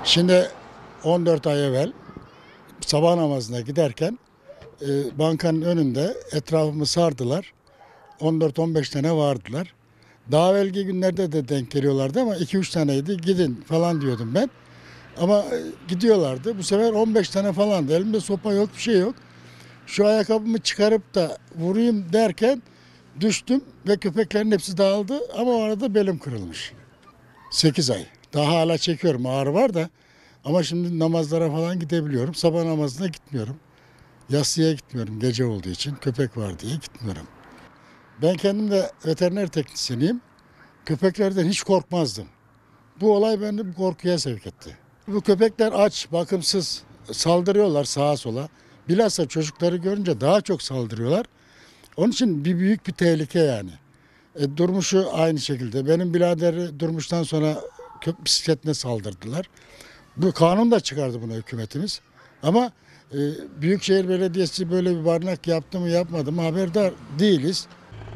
Şimdi 14 ay evvel sabah namazına giderken bankanın önünde etrafımı sardılar. 14-15 tane vardılar. Daha evvelki günlerde de denk geliyorlardı ama 2-3 taneydi. Gidin falan diyordum ben. Ama gidiyorlardı. Bu sefer 15 tane falandı. Elimde sopa yok, bir şey yok. Şu ayakkabımı çıkarıp da vurayım derken düştüm ve köpeklerin hepsi dağıldı ama o arada belim kırılmış. 8 ay. Daha hala çekiyorum. Ağrı var da ama şimdi namazlara falan gidebiliyorum. Sabah namazına gitmiyorum. Yatsıya gitmiyorum gece olduğu için. Köpek var diye gitmiyorum. Ben kendim de veteriner teknisyeniyim. Köpeklerden hiç korkmazdım. Bu olay beni bu korkuya sevk etti. Bu köpekler aç, bakımsız, saldırıyorlar sağa sola. Bilhassa çocukları görünce daha çok saldırıyorlar. Onun için büyük bir tehlike yani. Durmuş'u aynı şekilde. Benim biraderi Durmuş'tan sonra bisikletine saldırdılar. Bu kanun da çıkardı buna hükümetimiz. Ama Büyükşehir Belediyesi böyle bir barınak yaptı mı yapmadı mı haberdar değiliz.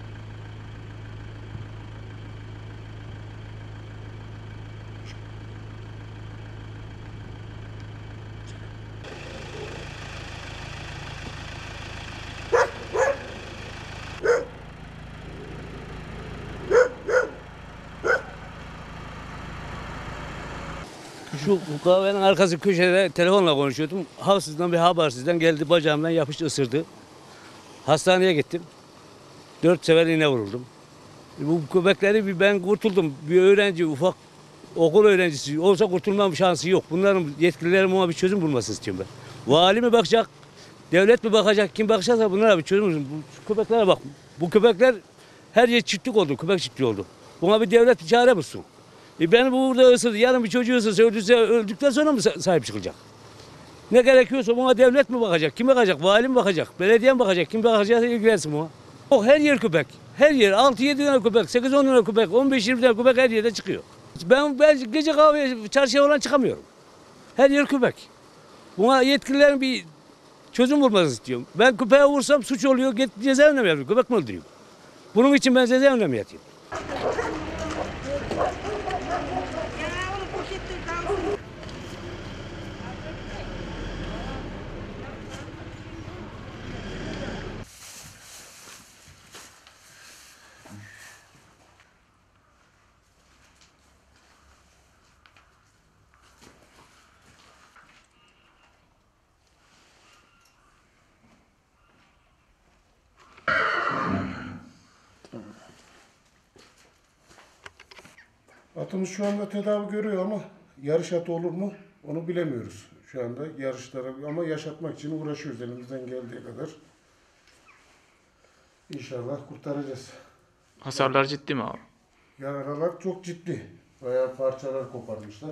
Şu kahvenin arkası köşede telefonla konuşuyordum. Havsızdan bir habersizden geldi bacağımdan yapıştı ısırdı. Hastaneye gittim. 4 sefer iğne vuruldum. Bu köpekleri ben kurtuldum. Bir öğrenci ufak okul öğrencisi olsa kurtulmam şansı yok. Bunların yetkililerin buna bir çözüm bulması istiyorum ben. Vali mi bakacak, devlet mi bakacak, kim bakacaksa bunlara bir çözüm bulsun. Bu köpeklere bak. Bu köpekler her yer çiftlik oldu, köpek çiftliği oldu. Buna bir devlet bir çare bulsun. Beni burada ısırdı. Yarın bir çocuğu ısırsa öldükten sonra mı sahip çıkacak? Ne gerekiyorsa buna devlet mi bakacak? Kim bakacak? Vali mi bakacak? Belediye mi bakacak? Kim bakacaksa ilgilensin buna. O her yer köpek. Her yer 6-7 tane köpek, 8-10 tane köpek, 15-20 tane köpek her yerde çıkıyor. Ben gece kahveye, çarşıya falan çıkamıyorum. Her yer köpek. Buna yetkililerin bir çözüm bulması istiyorum. Ben köpeğe vursam suç oluyor, git cezaevine mi yatayım? Köpek mi öldüreyim? Bunun için ben cezaevine mi yatayım? Atımız şu anda tedavi görüyor ama yarış atı olur mu onu bilemiyoruz. Şu anda yarışlara ama yaşatmak için uğraşıyoruz elimizden geldiği kadar. İnşallah kurtaracağız. Hasarlar ciddi mi abi? Yaralar çok ciddi. Bayağı parçalar koparmışlar.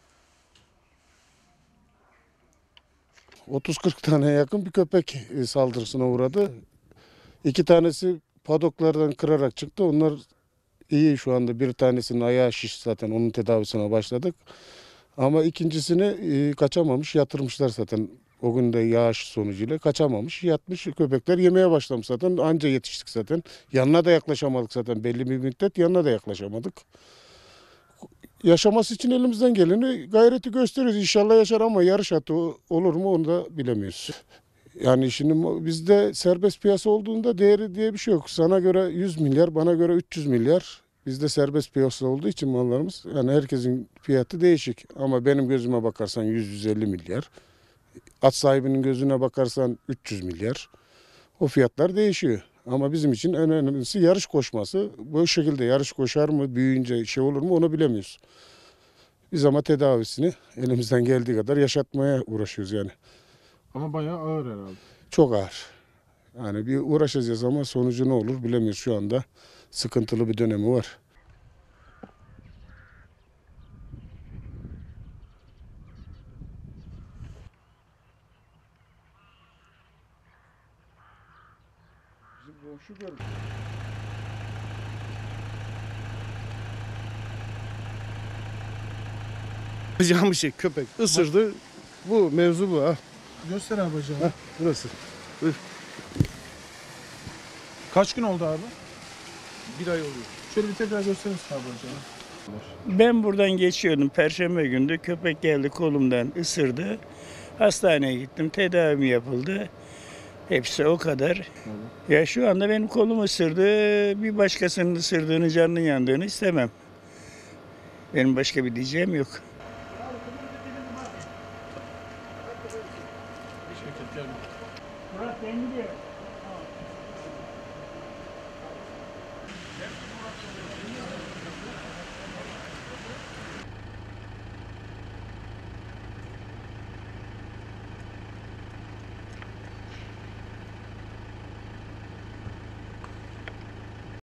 30-40 tane yakın bir köpek saldırısına uğradı. 2 tanesi padoklardan kırarak çıktı. Onlar iyi şu anda. Bir tanesinin ayağı şiş zaten onun tedavisine başladık. Ama ikincisini kaçamamış, yatırmışlar zaten. O gün de yağış sonucuyla kaçamamış, yatmış. Köpekler yemeye başlamış zaten. Anca yetiştik zaten. Yanına da yaklaşamadık zaten. Belli bir müddet yanına da yaklaşamadık. Yaşaması için elimizden geleni gayreti gösteriyoruz. İnşallah yaşar ama yarış atı olur mu onu da bilemiyoruz. Yani şimdi bizde serbest piyasa olduğunda değeri diye bir şey yok. Sana göre 100 milyar, bana göre 300 milyar. Bizde serbest piyasa olduğu için mallarımız, yani herkesin fiyatı değişik. Ama benim gözüme bakarsan 100-150 milyar. At sahibinin gözüne bakarsan 300 milyar. O fiyatlar değişiyor. Ama bizim için en önemlisi yarış koşması. Bu şekilde yarış koşar mı, büyüyünce şey olur mu onu bilemiyoruz. Biz ama tedavisini elimizden geldiği kadar yaşatmaya uğraşıyoruz yani. Ama bayağı ağır herhalde. Çok ağır. Yani bir uğraşacağız ama sonucu ne olur bilemiyoruz şu anda. Sıkıntılı bir dönemi var. Bizim boşu görmüş. Yapacağım bir şey köpek ısırdı. Bu mevzu bu ha. Göster abi bacağı. Heh, burası. Buyur. Kaç gün oldu abi? Bir ay oluyor. Şöyle bir tekrar gösterir misin abi bacağı? Ben buradan geçiyordum. Perşembe günü köpek geldi kolumdan ısırdı. Hastaneye gittim. Tedavim yapıldı. Hepsi o kadar. Ya şu anda benim kolum ısırdı. Bir başkasının ısırdığını, canının yandığını istemem. Benim başka bir diyeceğim yok.